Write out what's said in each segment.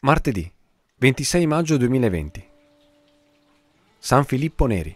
Martedì 26 maggio 2020. San Filippo Neri.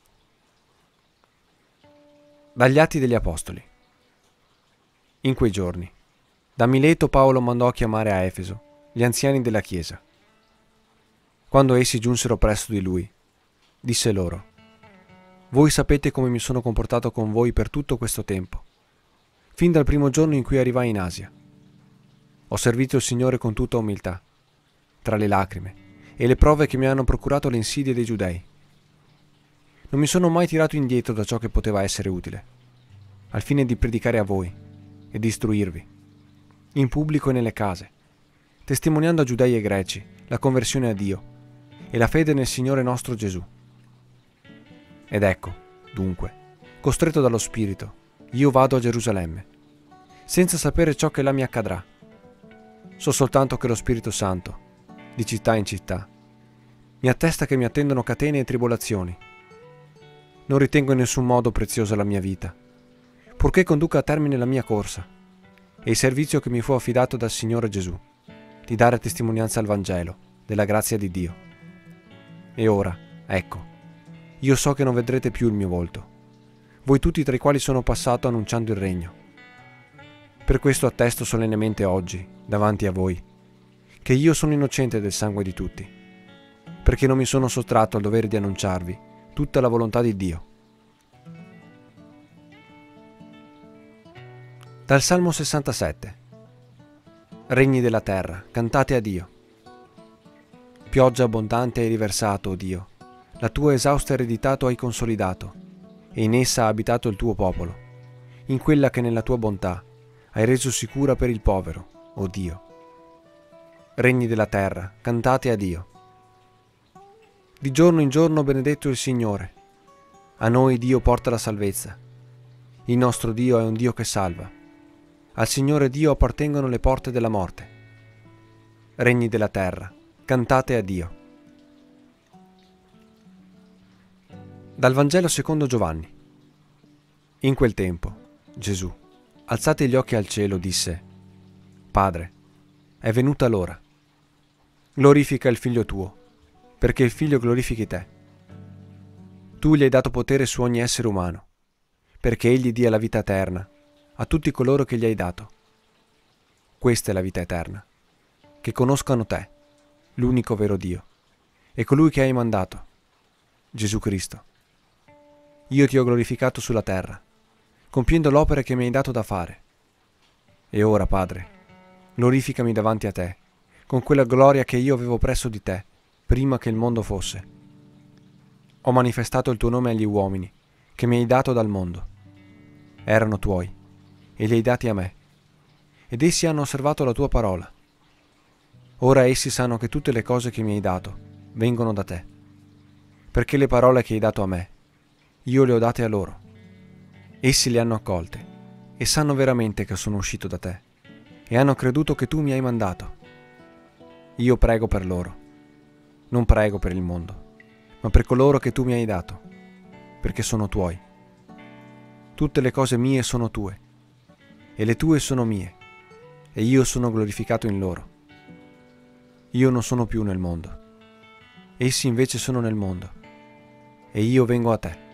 Dagli Atti degli Apostoli. In quei giorni, da Mileto Paolo mandò a chiamare a Efeso gli anziani della Chiesa. Quando essi giunsero presso di lui, disse loro: «Voi sapete come mi sono comportato con voi per tutto questo tempo, fin dal primo giorno in cui arrivai in Asia. Ho servito il Signore con tutta umiltà, tra le lacrime e le prove che mi hanno procurato le insidie dei giudei. Non mi sono mai tirato indietro da ciò che poteva essere utile, al fine di predicare a voi e di istruirvi, in pubblico e nelle case, testimoniando a giudei e greci la conversione a Dio e la fede nel Signore nostro Gesù. Ed ecco, dunque, costretto dallo Spirito, io vado a Gerusalemme, senza sapere ciò che là mi accadrà. So soltanto che lo Spirito Santo, di città in città, mi attesta che mi attendono catene e tribolazioni. Non ritengo in nessun modo preziosa la mia vita, purché conduca a termine la mia corsa e il servizio che mi fu affidato dal Signore Gesù, di dare testimonianza al Vangelo della grazia di Dio. E ora, ecco, io so che non vedrete più il mio volto, voi tutti tra i quali sono passato annunciando il regno. Per questo attesto solennemente oggi, davanti a voi, che io sono innocente del sangue di tutti, perché non mi sono sottratto al dovere di annunciarvi tutta la volontà di Dio. Dal Salmo 67. Regni della terra, cantate a Dio. Pioggia abbondante hai riversato, o Dio, la tua esausta eredità tu hai consolidato, e in essa ha abitato il tuo popolo, in quella che nella tua bontà hai reso sicura per il povero, o Dio. Regni della terra, cantate a Dio. Di giorno in giorno benedetto il Signore. A noi Dio porta la salvezza. Il nostro Dio è un Dio che salva. Al Signore Dio appartengono le porte della morte. Regni della terra, cantate a Dio. Dal Vangelo secondo Giovanni. In quel tempo, Gesù, alzati gli occhi al cielo, disse: Padre, è venuta l'ora. Glorifica il Figlio tuo, perché il Figlio glorifichi te. Tu gli hai dato potere su ogni essere umano, perché egli dia la vita eterna a tutti coloro che gli hai dato. Questa è la vita eterna, che conoscano te, l'unico vero Dio, e colui che hai mandato, Gesù Cristo. Io ti ho glorificato sulla terra, compiendo l'opera che mi hai dato da fare. E ora, Padre, glorificami davanti a te, con quella gloria che io avevo presso di te, prima che il mondo fosse. Ho manifestato il tuo nome agli uomini, che mi hai dato dal mondo. Erano tuoi, e li hai dati a me, ed essi hanno osservato la tua parola. Ora essi sanno che tutte le cose che mi hai dato vengono da te, perché le parole che hai dato a me, io le ho date a loro. Essi le hanno accolte, e sanno veramente che sono uscito da te, e hanno creduto che tu mi hai mandato. Io prego per loro, non prego per il mondo, ma per coloro che tu mi hai dato, perché sono tuoi. Tutte le cose mie sono tue, e le tue sono mie, e io sono glorificato in loro. Io non sono più nel mondo, essi invece sono nel mondo, e io vengo a te.